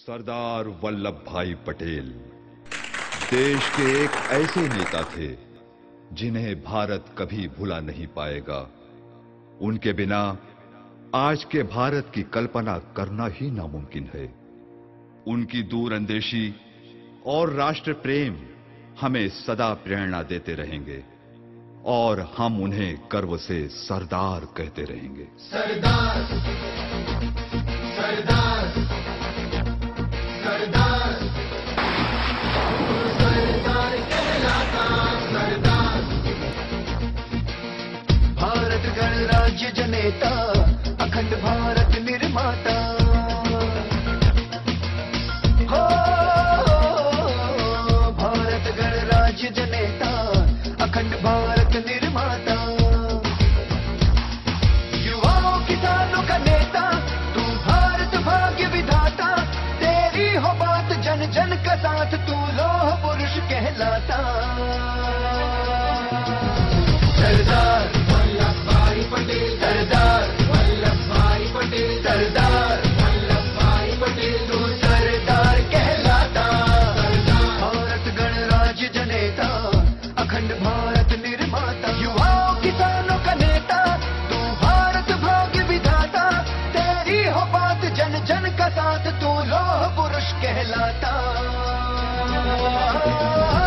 सरदार वल्लभ भाई पटेल देश के एक ऐसे नेता थे जिन्हें भारत कभी भुला नहीं पाएगा। उनके बिना आज के भारत की कल्पना करना ही नामुमकिन है। उनकी दूरअंदेशी और राष्ट्र प्रेम हमें सदा प्रेरणा देते रहेंगे और हम उन्हें गर्व से सरदार कहते रहेंगे। सरदार सरदार सरदार सरदार कहलाता सरदार। भारत गणराज्य जनेता अखंड भारत निर्माता। हो भारत गणराज्य जनेता अखंड भारत निर्माता। युवाओं किसानों का नेता तू भारत भाग्य विधाता। तेरी हो बात जन जन का साथ तू लोह पुरुष कहलाता। सरदार वल्लभ भाई पटेल सरदार वल्लभ भाई पटेल सरदार वल्लभ भाई पटेल तू सरदार कहलाता। भारत गणराज्य जनेता अखंड भारत निर्माता। युवाओं किसानों का नेता तू भारत भाग्य विधाता। तेरी हो बात जन जन का साथ तू लोह पुरुष कहलाता।